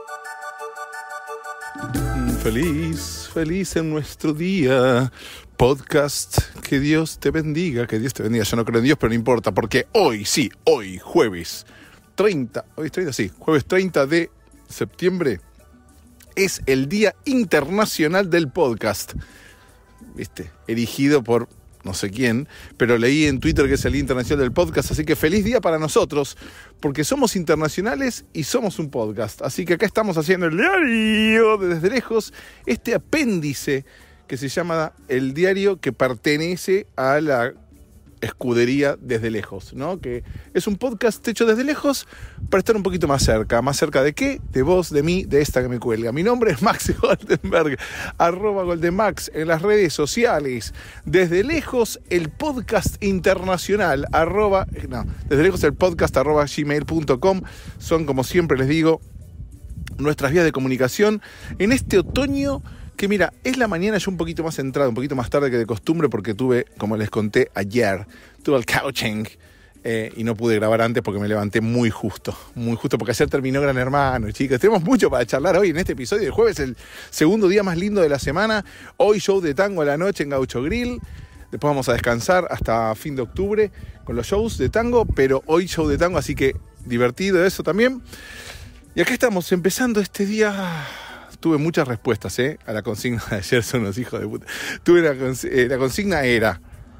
Feliz en nuestro día. Podcast, que Dios te bendiga, que Dios te bendiga. Yo no creo en Dios, pero no importa, porque hoy, jueves 30 de septiembre, es el Día Internacional del Podcast. Erigido por no sé quién, pero leí en Twitter que es el Día Internacional del Podcast, así que feliz día para nosotros, porque somos internacionales y somos un podcast. Así que acá estamos haciendo el diario de Desde Lejos, este apéndice que se llama el diario que pertenece a la escudería Desde Lejos, ¿no? Que es un podcast hecho desde lejos para estar un poquito más cerca. ¿Más cerca de qué? De vos, de mí, de esta que me cuelga. Mi nombre es Max Goldenberg, @Goldenmax en las redes sociales. Desde Lejos, el podcast internacional, Desde Lejos el podcast @gmail.com. Son, como siempre les digo, nuestras vías de comunicación en este otoño. Que mira, es la mañana yo un poquito más centrado, un poquito más tarde que de costumbre, porque tuve, como les conté ayer, tuve el coaching y no pude grabar antes porque me levanté muy justo, porque ayer terminó Gran Hermano, chicas. Tenemos mucho para charlar hoy en este episodio de jueves, el segundo día más lindo de la semana. Hoy show de tango a la noche en Gaucho Grill. Después vamos a descansar hasta fin de octubre con los shows de tango, pero hoy show de tango, así que divertido eso también. Y acá estamos empezando este día. Tuve muchas respuestas a la consigna de ayer, son unos hijos de puta. La consigna era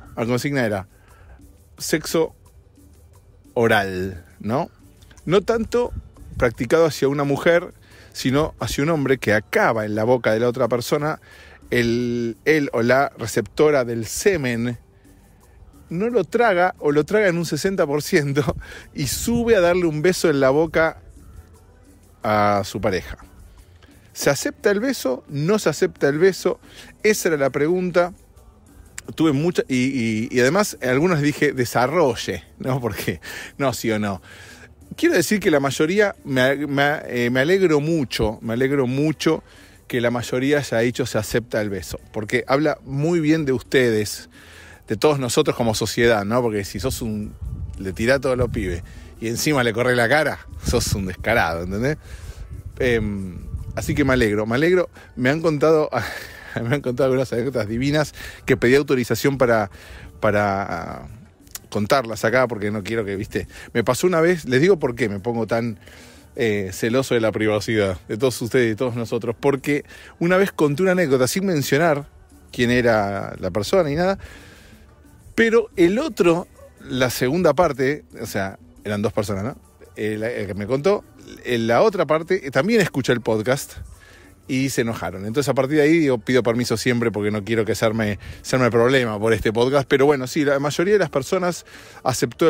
sexo oral, ¿no? No tanto practicado hacia una mujer, sino hacia un hombre que acaba en la boca de la otra persona. Él o la receptora del semen no lo traga o lo traga en un 60% y sube a darle un beso en la boca a su pareja. ¿Se acepta el beso? ¿No se acepta el beso? Esa era la pregunta. Tuve mucha y además algunos dije desarrolle, ¿no? Porque no, sí o no. Quiero decir que la mayoría, me alegro mucho que la mayoría haya dicho se acepta el beso. Porque habla muy bien de ustedes, de todos nosotros como sociedad, ¿no? Porque si sos le tirás a todos los pibes y encima le corre la cara, sos un descarado, ¿entendés? Así que me alegro. Me han contado algunas anécdotas divinas que pedí autorización para contarlas acá, porque no quiero que, me pasó una vez, les digo por qué me pongo tan celoso de la privacidad de todos ustedes y de todos nosotros, porque una vez conté una anécdota sin mencionar quién era la persona y nada, pero el otro, la segunda parte, o sea, eran dos personas, ¿no? El que me contó, la otra parte también escuchó el podcast y se enojaron. Entonces a partir de ahí pido permiso siempre porque no quiero que se arme problema por este podcast. Pero bueno, sí, la mayoría de las personas aceptaría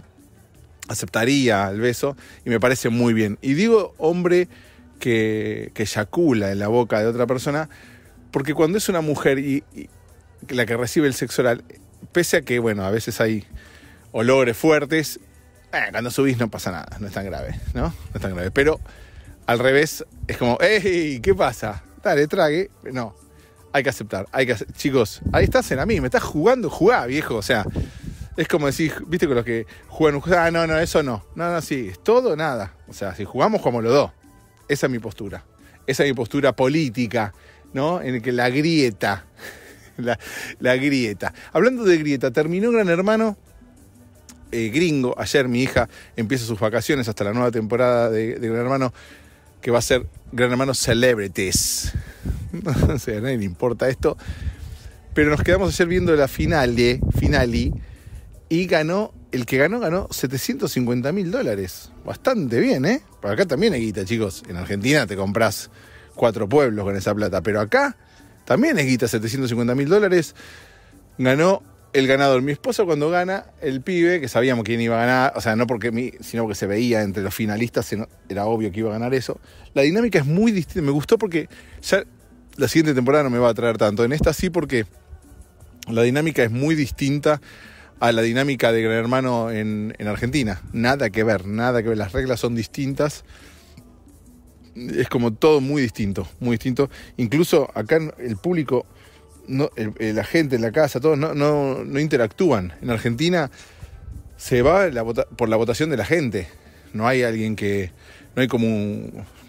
el beso y me parece muy bien. Y digo hombre que eyacula en la boca de otra persona, porque cuando es una mujer y la que recibe el sexo oral, pese a que, bueno, a veces hay olores fuertes, cuando subís no pasa nada, no es tan grave, ¿no? No es tan grave. Pero al revés, es como, ¡ey! ¿Qué pasa? Dale, trague. No, hay que aceptar. Chicos, ahí estás en a mí, me estás jugando, jugá, viejo. O sea, es como decir, ¿viste con los que juegan? No, eso no. No, sí, es todo, nada. O sea, si jugamos, jugamos los dos. Esa es mi postura. Esa es mi postura política, ¿no? En el que la grieta. La grieta. Hablando de grieta, terminó Gran Hermano. Gringo. Ayer mi hija empieza sus vacaciones hasta la nueva temporada de Gran Hermano, que va a ser Gran Hermano Celebrities. No sé, a nadie le importa esto. Pero nos quedamos ayer viendo la finale, y el que ganó $750,000. Bastante bien, ¿eh? Por acá también hay guita, chicos. En Argentina te comprás 4 pueblos con esa plata, pero acá también hay guita, $750,000. Ganó el ganador. Mi esposa, cuando gana el pibe, que sabíamos quién iba a ganar, o sea, no porque sino porque se veía entre los finalistas, era obvio que iba a ganar eso. La dinámica es muy distinta. Me gustó porque ya la siguiente temporada no me va a traer tanto. En esta sí, porque la dinámica es muy distinta a la dinámica de Gran Hermano en Argentina. Nada que ver. Las reglas son distintas. Es como todo muy distinto. Incluso acá el público, la gente en la casa, todos no interactúan. En Argentina se va por la votación de la gente. No hay alguien no hay como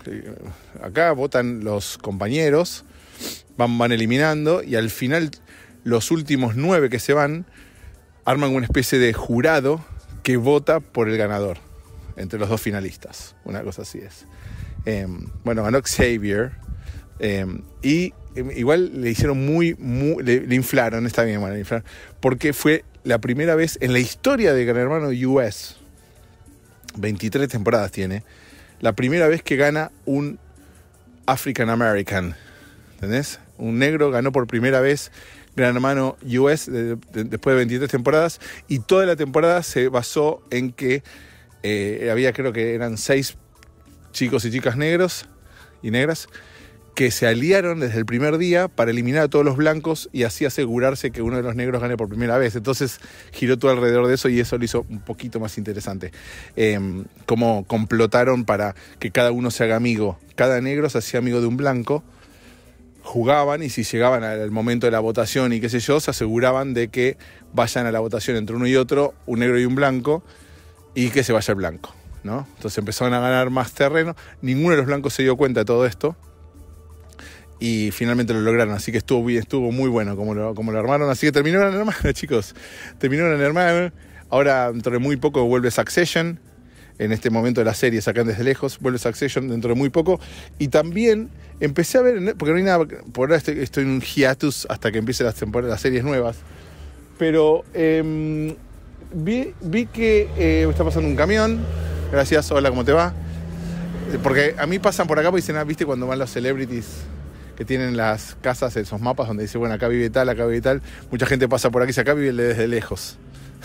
Acá votan los compañeros, van eliminando, y al final los últimos 9 que se van arman una especie de jurado que vota por el ganador entre los 2 finalistas. Una cosa así es. Ganó Xavier, y igual le hicieron le inflaron, está bien, le inflaron, porque fue la primera vez en la historia de Gran Hermano US, 23 temporadas tiene, la primera vez que gana un African American, ¿entendés? Un negro ganó por primera vez Gran Hermano US después de 23 temporadas, y toda la temporada se basó en que había, creo que eran 6 chicos y chicas negros y negras que se aliaron desde el primer día para eliminar a todos los blancos y así asegurarse que uno de los negros gane por primera vez. Entonces giró todo alrededor de eso, y eso lo hizo un poquito más interesante. Cómo complotaron para que cada uno se haga amigo. Cada negro se hacía amigo de un blanco, jugaban, y si llegaban al momento de la votación y qué sé yo, se aseguraban de que vayan a la votación entre uno y otro, un negro y un blanco, y que se vaya el blanco, ¿no? Entonces empezaron a ganar más terreno. Ninguno de los blancos se dio cuenta de todo esto, y finalmente lo lograron, así que estuvo bien, estuvo muy bueno como lo armaron. Así que terminó Gran Hermano, chicos. Terminó Gran Hermano. Ahora, dentro de muy poco, vuelve Succession. En este momento de la serie, sacan desde lejos, vuelve Succession dentro de muy poco. Y también empecé a ver, porque no hay nada, por ahora estoy en un hiatus hasta que empiecen las series nuevas. Pero vi que está pasando un camión. Gracias, hola, ¿cómo te va? Porque a mí pasan por acá porque dicen, ¿viste cuando van los celebrities que tienen las casas, esos mapas donde dice, bueno, acá vive tal, acá vive tal? Mucha gente pasa por aquí y dice, acá vive desde lejos.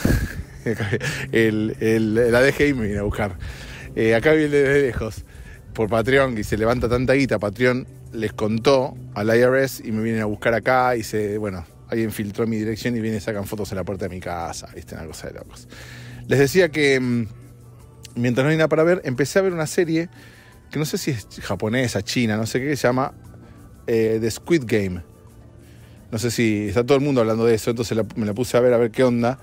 La DGI me viene a buscar. Acá vive desde lejos. Por Patreon, y se levanta tanta guita. Patreon les contó al IRS y me vienen a buscar acá y alguien filtró mi dirección y vienen y sacan fotos en la puerta de mi casa. ¿Viste? Una cosa de locos. Les decía que mientras no hay nada para ver, empecé a ver una serie que no sé si es japonesa, china, no sé qué, se llama The Squid Game. No sé si está todo el mundo hablando de eso, entonces me la puse a ver qué onda.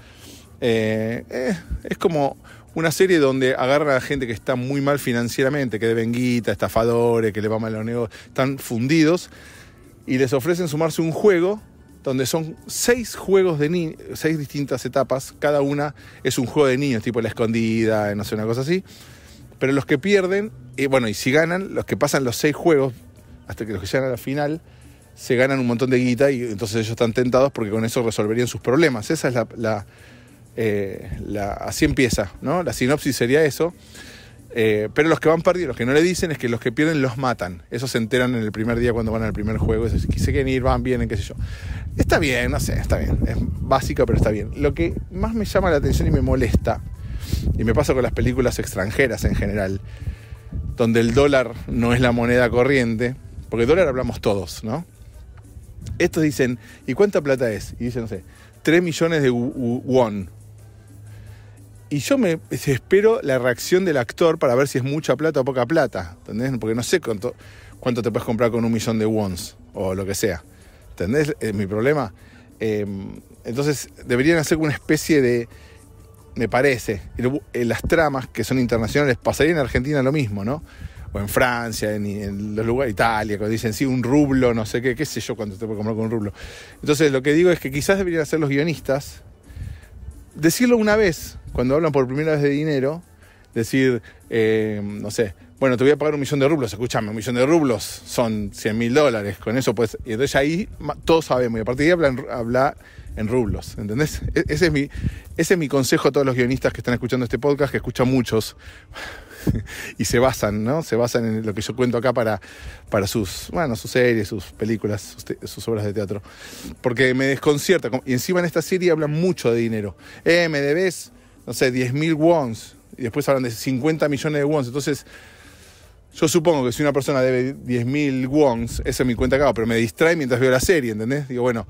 Es como una serie donde agarran a gente que está muy mal financieramente, que deben guita, estafadores, que le va mal a los negocios, están fundidos, y les ofrecen sumarse a un juego donde son 6 juegos de 6 distintas etapas. Cada una es un juego de niños, tipo la escondida, no sé, una cosa así. Pero los que pierden, y si ganan, los que pasan los 6 juegos, hasta que los que llegan a la final, se ganan un montón de guita, y entonces ellos están tentados porque con eso resolverían sus problemas. Esa es así empieza, ¿no? La sinopsis sería eso. Pero los que van perdiendo, los que no le dicen, es que los que pierden los matan. Eso se enteran en el primer día cuando van al primer juego. Se quieren ir, van, vienen, qué sé yo. Está bien, no sé, está bien. Es básica, pero está bien. Lo que más me llama la atención y me molesta, y me pasa con las películas extranjeras en general, donde el dólar no es la moneda corriente, porque el dólar hablamos todos, ¿no? Estos dicen, ¿y cuánta plata es? Y dicen, no sé, 3 millones de won. Y yo espero la reacción del actor para ver si es mucha plata o poca plata, ¿entendés? Porque no sé cuánto te puedes comprar con 1 millón de wons o lo que sea, ¿entendés? Es mi problema. Entonces deberían hacer una especie de, me parece, las tramas que son internacionales, pasaría en Argentina lo mismo, ¿no? O en Francia, en los lugares, Italia, cuando dicen, sí, un rublo, no sé qué sé yo cuánto te puedes comprar con un rublo. Entonces lo que digo es que quizás deberían hacer los guionistas, decirlo una vez, cuando hablan por primera vez de dinero, decir, no sé, bueno, te voy a pagar 1 millón de rublos, escúchame, 1 millón de rublos son $100.000, con eso pues, y entonces ahí todos sabemos, y a partir de ahí habla en rublos, ¿entendés? Ese es mi consejo a todos los guionistas que están escuchando este podcast, que escuchan muchos, y se basan, ¿no? Se basan en lo que yo cuento acá para sus series, sus películas, sus obras de teatro. Porque me desconcierta. Y encima en esta serie hablan mucho de dinero. Me debes, no sé, 10.000 wons. Y después hablan de 50 millones de wons. Entonces, yo supongo que si una persona debe 10.000 wons, esa es mi cuenta acá, pero me distrae mientras veo la serie, ¿entendés? Digo, bueno,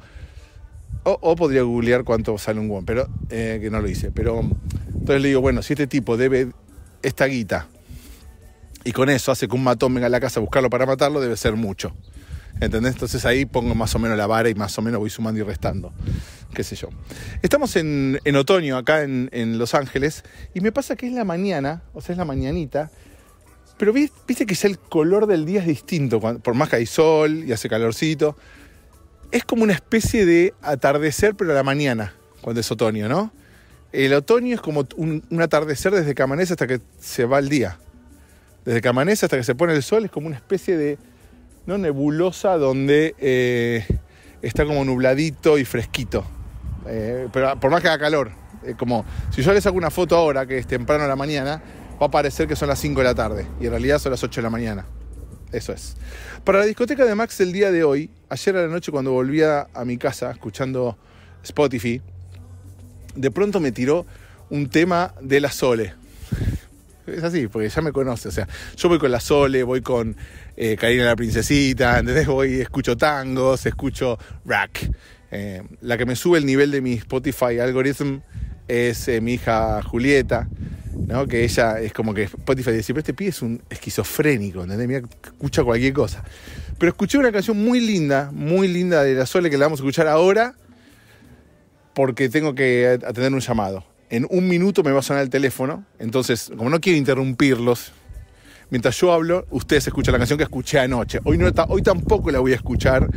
o podría googlear cuánto sale un won, pero que no lo hice. Pero entonces le digo, bueno, si este tipo debe esta guita y con eso hace que un matón venga a la casa a buscarlo para matarlo, debe ser mucho, ¿entendés? Entonces ahí pongo más o menos la vara y más o menos voy sumando y restando, qué sé yo. Estamos en otoño acá en Los Ángeles, y me pasa que es la mañana, o sea, es la mañanita, Pero viste que ya el color del día es distinto, por más que hay sol y hace calorcito. Es como una especie de atardecer, pero a la mañana, cuando es otoño, ¿no? El otoño es como un atardecer desde que amanece hasta que se va el día. Desde que amanece hasta que se pone el sol es como una especie de, ¿no?, nebulosa donde está como nubladito y fresquito. Pero por más que haga calor. Como si yo les saco una foto ahora, que es temprano a la mañana, va a parecer que son las 5 de la tarde. Y en realidad son las 8 de la mañana. Eso es. Para la discoteca de Max del día de hoy, ayer a la noche cuando volvía a mi casa escuchando Spotify, de pronto me tiró un tema de la Sole. Es así, porque ya me conoce. O sea, yo voy con la Sole, voy con Karina la Princesita, ¿entendés? Escucho tangos, escucho rock. La que me sube el nivel de mi Spotify algorithm es mi hija Julieta, ¿no? Que ella es como que Spotify dice, pero este pibe es un esquizofrénico, ¿entendés? Mira, escucha cualquier cosa. Pero escuché una canción muy linda de la Sole, que la vamos a escuchar ahora porque tengo que atender un llamado. En 1 minuto me va a sonar el teléfono, entonces, como no quiero interrumpirlos, mientras yo hablo, ustedes escuchan la canción que escuché anoche. Hoy tampoco la voy a escuchar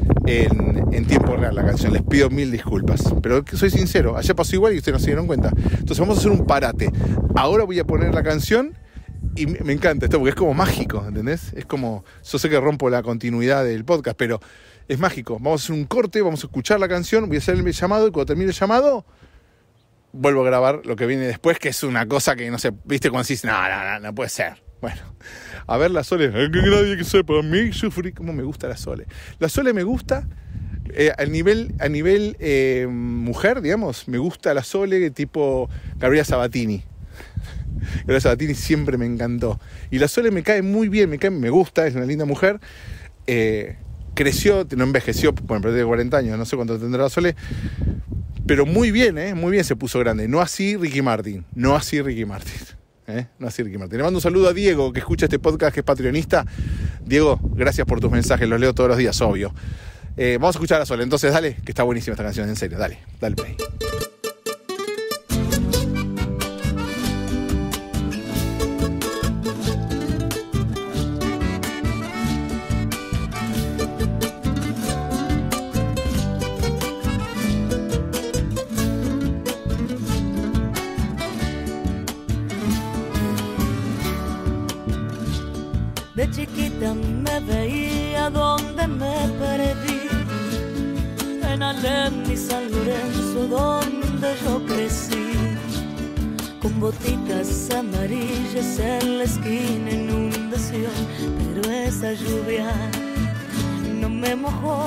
en tiempo real la canción, les pido 1000 disculpas, pero soy sincero, ayer pasó igual y ustedes no se dieron cuenta. Entonces vamos a hacer un parate. Ahora voy a poner la canción y me encanta esto porque es como mágico, ¿entendés? Es como, yo sé que rompo la continuidad del podcast, pero es mágico. Vamos a hacer un corte, vamos a escuchar la canción, voy a hacer el llamado y cuando termine el llamado vuelvo a grabar lo que viene después, que es una cosa que no sé, viste cuando decís, no puede ser. Bueno, a ver la Sole, que nadie que sepa, mí sufrí, cómo me gusta la Sole. La Sole me gusta a nivel mujer, digamos, me gusta la Sole tipo Gabriela Sabatini. Gabriela Sabatini siempre me encantó. Y la Sole me cae muy bien, me gusta, es una linda mujer. Creció, no envejeció, bueno, pero tiene 40 años, no sé cuánto tendrá la Sole. Pero muy bien se puso grande. No así Ricky Martin. No así Ricky Martin. Le mando un saludo a Diego, que escucha este podcast, que es patreonista. Diego, gracias por tus mensajes, los leo todos los días, obvio. Vamos a escuchar a Sole, entonces dale, que está buenísima esta canción, en serio, dale play. De chiquita me veía donde me perdí, en Alem y San Lorenzo donde yo crecí, con botitas amarillas en la esquina, inundación, pero esa lluvia no me mojó.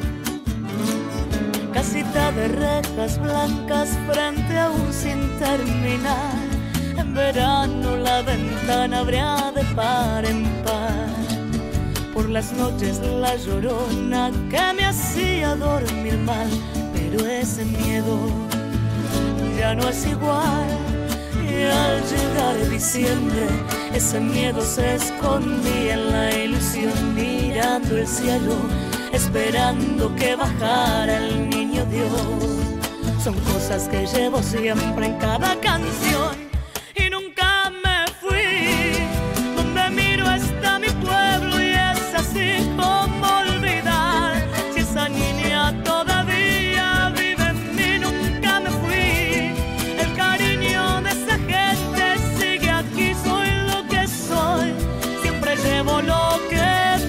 Casita de rejas blancas frente a un sin terminar. En verano la ventana abría de par en par. Por las noches la llorona que me hacía dormir mal. Pero ese miedo ya no es igual. Y al llegar diciembre, ese miedo se escondía en la ilusión, mirando el cielo, esperando que bajara el niño Dios. Son cosas que llevo siempre en cada canción. Y nunca me fui, donde miro está mi pueblo y es así como olvidar. Si esa niña todavía vive en mí, nunca me fui. El cariño de esa gente sigue aquí, soy lo que soy, siempre llevo lo que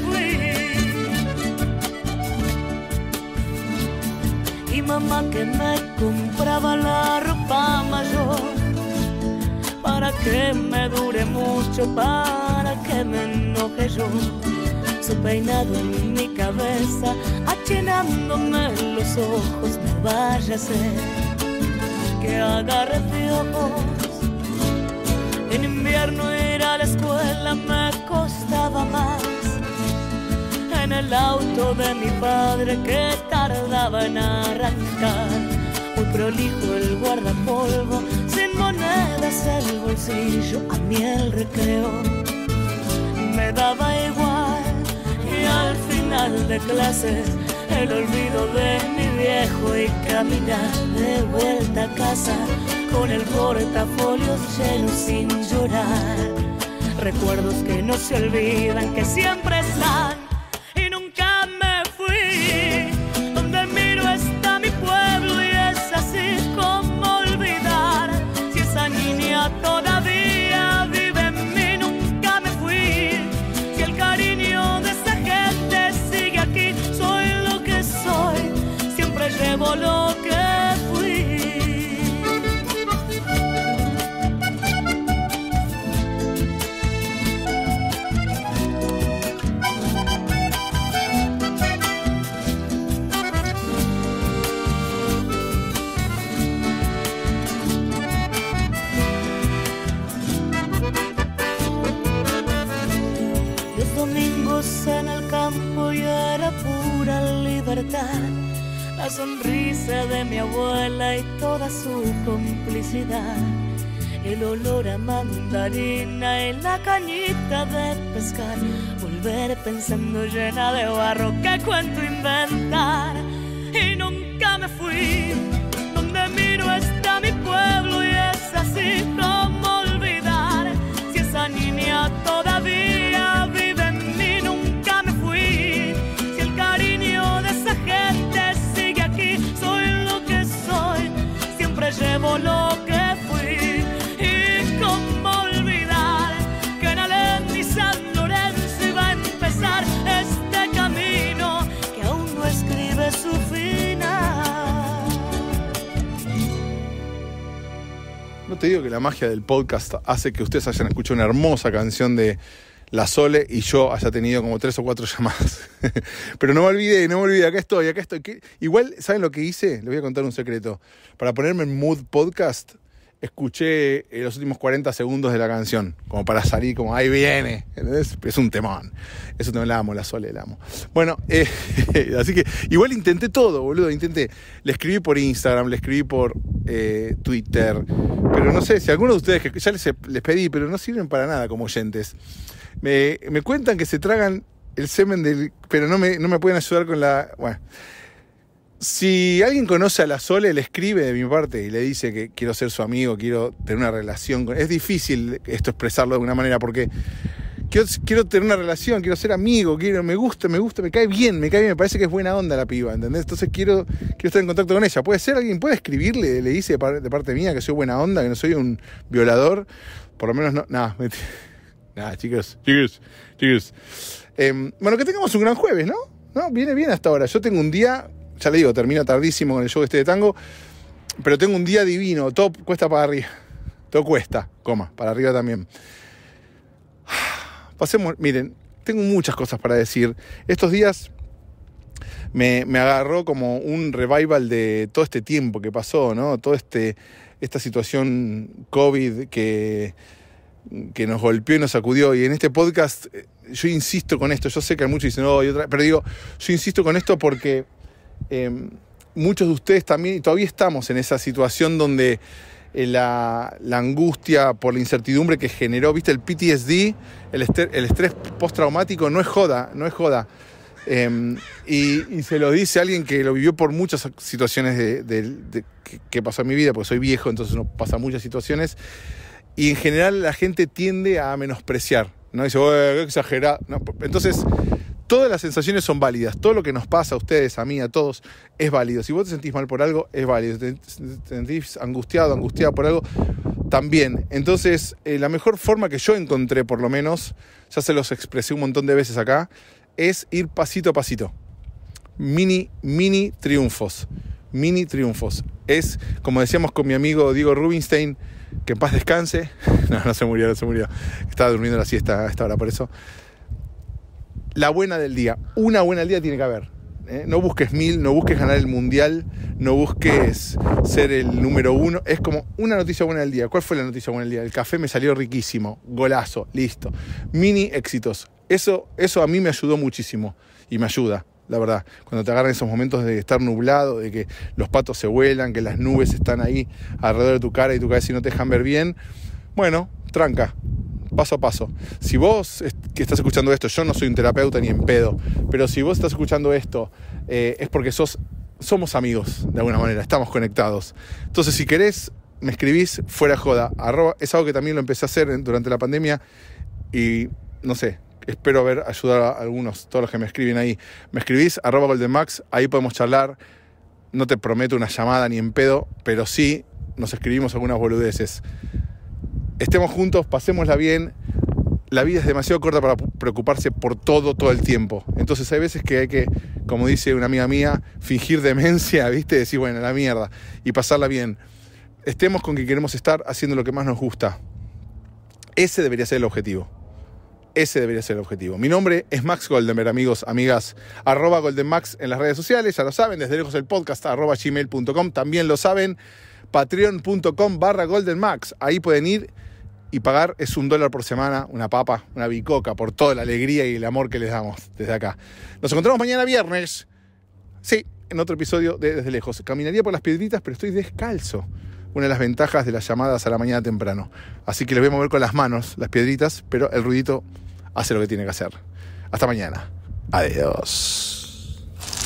fui. Y mamá que me compraba la ropa mayor, para que me dure mucho, para que me enoje yo. Su peinado en mi cabeza, achinándome los ojos, no vaya a ser que agarre piojos. En invierno ir a la escuela me costaba más. En el auto de mi padre que tardaba en arrancar, muy prolijo el guardapolvo, sin monedas el bolsillo, a mí el recreo me daba igual. Y al final de clases el olvido de mi viejo y caminar de vuelta a casa con el portafolio lleno sin llorar. recuerdos que no se olvidan, que siempre están. Y nunca me fui, donde miro está mi pueblo y es así como olvidar. Si esa niña todavía vive en mí, nunca me fui. Si el cariño de esa gente sigue aquí, soy lo que soy, siempre llevo lo que fui. Domingos en el campo ya era pura libertad, la sonrisa de mi abuela y toda su complicidad, el olor a mandarina y la cañita de pescar, volver pensando llena de barro, qué cuento inventar. Y nunca me fui, donde miro está mi pueblo y es así como olvidar. Si esa niña todavía vive en mí, nunca me fui. Si el cariño de esa gente sigue aquí, soy lo que soy, siempre llevo lo que fui. Y cómo olvidar que en Alén y San Lorenzo iba a empezar este camino que aún no escribe su final. No te digo que la magia del podcast hace que ustedes hayan escuchado una hermosa canción de La Sole y yo haya tenido como 3 o 4 llamadas. Pero no me olvidé, acá estoy. Igual, ¿saben lo que hice? Les voy a contar un secreto. Para ponerme en mood podcast, escuché los últimos 40 segundos de la canción, como para salir, como ahí viene, ¿entendés? Es un temón. Eso también la amo, La Sole, la amo. Bueno, así que igual intenté todo, boludo. Le escribí por Instagram, le escribí por Twitter, pero no sé, si alguno de ustedes, que ya les pedí, pero no sirven para nada como oyentes, me cuentan que se tragan el semen pero no me pueden ayudar con la... Bueno, si alguien conoce a La Sole, le escribe de mi parte y le dice que quiero ser su amigo, quiero tener una relación con... Es difícil esto expresarlo de alguna manera porque quiero tener una relación, quiero ser amigo, me gusta, me cae bien, me parece que es buena onda la piba, ¿entendés? Entonces quiero estar en contacto con ella. Puede ser, alguien puede escribirle, le dice de parte mía que soy buena onda, que no soy un violador, por lo menos no... Nada, chicos. Bueno, que tengamos un gran jueves, ¿no? No, viene bien hasta ahora. Yo tengo un día... Ya le digo, termino tardísimo con el show de tango, pero tengo un día divino, todo cuesta para arriba, todo cuesta, para arriba también. Pasemos, miren, tengo muchas cosas para decir. Estos días me agarró como un revival de todo este tiempo que pasó, ¿no? Toda esta situación COVID que nos golpeó y nos sacudió. Y en este podcast yo insisto con esto, yo sé que muchos dicen, pero digo, yo insisto con esto porque... muchos de ustedes también, y todavía estamos en esa situación donde la angustia por la incertidumbre que generó, viste, el PTSD, el estrés postraumático, no es joda. Y se lo dice alguien que lo vivió por muchas situaciones que pasó en mi vida, porque soy viejo, entonces uno pasa muchas situaciones, y en general la gente tiende a menospreciar, ¿no? Dice, qué exagerado. No, entonces... Todas las sensaciones son válidas. Todo lo que nos pasa a ustedes, a mí, a todos, es válido. Si vos te sentís mal por algo, es válido. Te sentís angustiada por algo, también. Entonces, la mejor forma que yo encontré, por lo menos, ya se los expresé un montón de veces acá, es ir pasito a pasito. Mini triunfos. Mini triunfos. Es, como decíamos con mi amigo Diego Rubinstein, que en paz descanse. No se murió. Estaba durmiendo la siesta a esta hora, por eso. La buena del día. Una buena del día tiene que haber. No busques 1000, no busques ganar el mundial, no busques ser el número 1. Es como una noticia buena del día. ¿Cuál fue la noticia buena del día? El café me salió riquísimo. Golazo. Listo. Mini éxitos. Eso a mí me ayudó muchísimo. Y me ayuda, la verdad. Cuando te agarran esos momentos de estar nublado, de que los patos se vuelan, que las nubes están ahí alrededor de tu cara y tu cabeza y no te dejan ver bien. Bueno, tranca. Paso a paso. Si vos que estás escuchando esto, yo no soy un terapeuta ni en pedo, pero si vos estás escuchando esto, es porque somos amigos, de alguna manera, estamos conectados. Entonces, si querés, me escribís fuera joda, @, es algo que también lo empecé a hacer durante la pandemia, y no sé, espero haber ayudado a algunos, todos los que me escriben ahí. Me escribís @goldenmax, ahí podemos charlar. No te prometo una llamada ni en pedo, pero sí nos escribimos algunas boludeces. Estemos juntos, pasémosla bien. La vida es demasiado corta para preocuparse por todo el tiempo. Entonces hay veces que hay que, como dice una amiga mía, fingir demencia, ¿viste? Decir, bueno, la mierda, y pasarla bien. Estemos con quien queremos estar haciendo lo que más nos gusta. Ese debería ser el objetivo. Ese debería ser el objetivo. Mi nombre es Max Goldenberg, amigos, amigas. @goldenmax en las redes sociales, ya lo saben. Desde lejos el podcast, @gmail.com. También lo saben. Patreon.com/goldenmax. Ahí pueden ir y pagar, es $1 por semana, una papa, una bicoca, por toda la alegría y el amor que les damos desde acá. Nos encontramos mañana viernes. Sí, en otro episodio de Desde Lejos. Caminaría por las piedritas, pero estoy descalzo. Una de las ventajas de las llamadas a la mañana temprano. Así que les voy a mover con las manos, las piedritas, pero el ruidito hace lo que tiene que hacer. Hasta mañana. Adiós.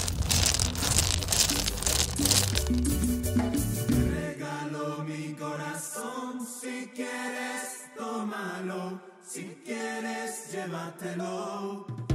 Regalo mi corazón, si quieres tómalo, si quieres llévatelo.